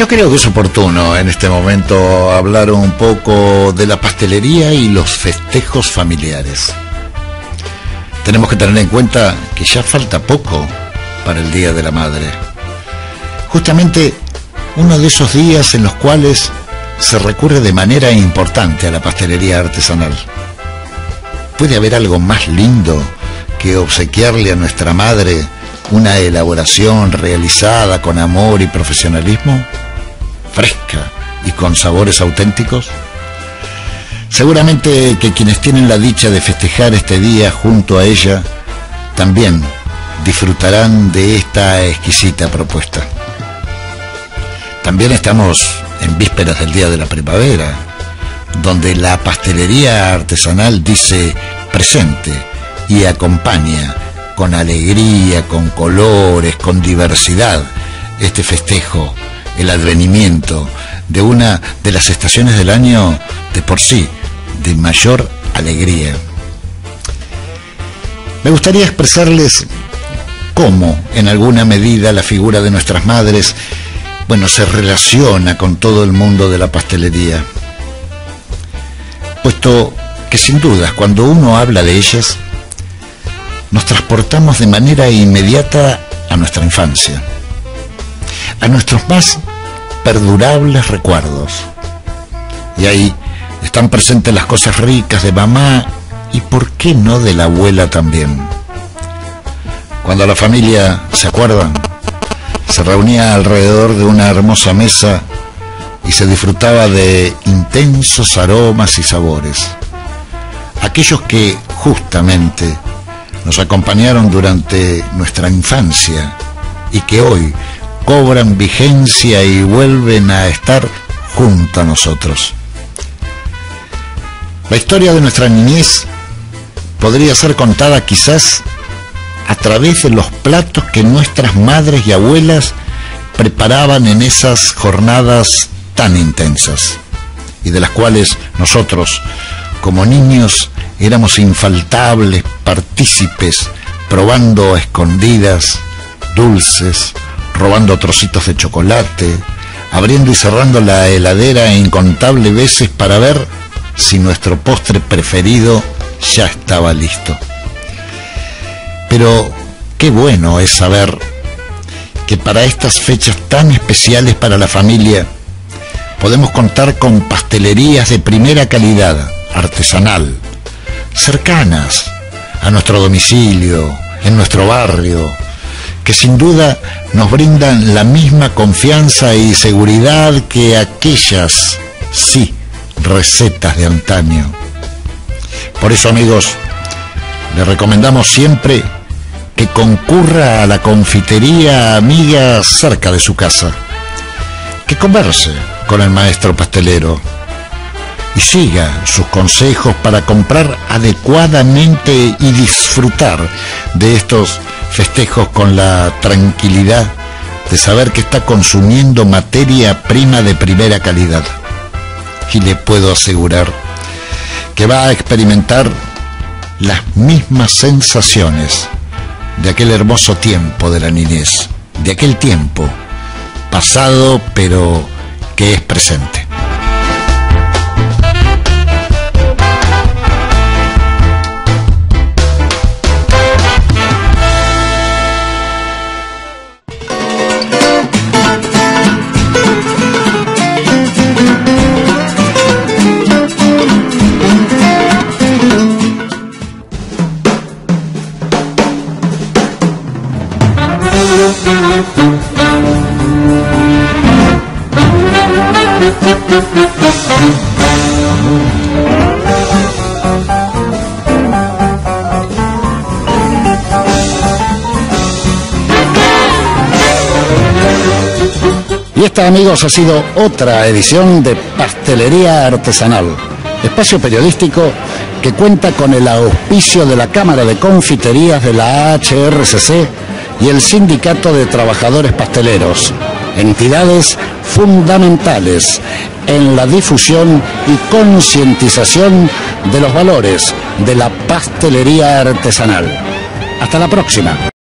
creo que es oportuno en este momento hablar un poco de la pastelería y los festejos familiares. Tenemos que tener en cuenta que ya falta poco para el Día de la Madre. Justamente uno de esos días en los cuales se recurre de manera importante a la pastelería artesanal. ¿Puede haber algo más lindo que obsequiarle a nuestra madre una elaboración realizada con amor y profesionalismo, fresca y con sabores auténticos? Seguramente que quienes tienen la dicha de festejar este día junto a ella también disfrutarán de esta exquisita propuesta. También estamos en vísperas del Día de la Primavera, donde la pastelería artesanal dice presente y acompaña con alegría, con colores, con diversidad este festejo, el advenimiento de una de las estaciones del año de por sí de mayor alegría. Me gustaría expresarles cómo en alguna medida la figura de nuestras madres, se relaciona con todo el mundo de la pastelería, puesto que sin duda cuando uno habla de ellas nos transportamos de manera inmediata a nuestra infancia, a nuestros más perdurables recuerdos, y ahí están presentes las cosas ricas de mamá y por qué no de la abuela también. Cuando la familia, ¿se acuerdan?, se reunía alrededor de una hermosa mesa y se disfrutaba de intensos aromas y sabores, aquellos que justamente nos acompañaron durante nuestra infancia y que hoy cobran vigencia y vuelven a estar junto a nosotros. La historia de nuestra niñez podría ser contada quizás a través de los platos que nuestras madres y abuelas preparaban en esas jornadas tan intensas y de las cuales nosotros, como niños, éramos infaltables partícipes, probando a escondidas dulces, robando trocitos de chocolate, abriendo y cerrando la heladera incontables veces para ver si nuestro postre preferido ya estaba listo. Pero qué bueno es saber que para estas fechas tan especiales para la familia podemos contar con pastelerías de primera calidad, artesanal, cercanas a nuestro domicilio, en nuestro barrio, que sin duda nos brindan la misma confianza y seguridad que aquellas, sí, recetas de antaño. Por eso, amigos, les recomendamos siempre que concurra a la confitería amiga cerca de su casa, que converse con el maestro pastelero y siga sus consejos para comprar adecuadamente y disfrutar de estos festejos con la tranquilidad de saber que está consumiendo materia prima de primera calidad. Y le puedo asegurar que va a experimentar las mismas sensaciones de aquel hermoso tiempo de la niñez, de aquel tiempo pasado pero que es presente. Y esta, amigos, ha sido otra edición de Pastelería Artesanal, espacio periodístico que cuenta con el auspicio de la Cámara de Confiterías de la AHRCC y el Sindicato de Trabajadores Pasteleros, entidades fundamentales en la difusión y concientización de los valores de la pastelería artesanal. Hasta la próxima.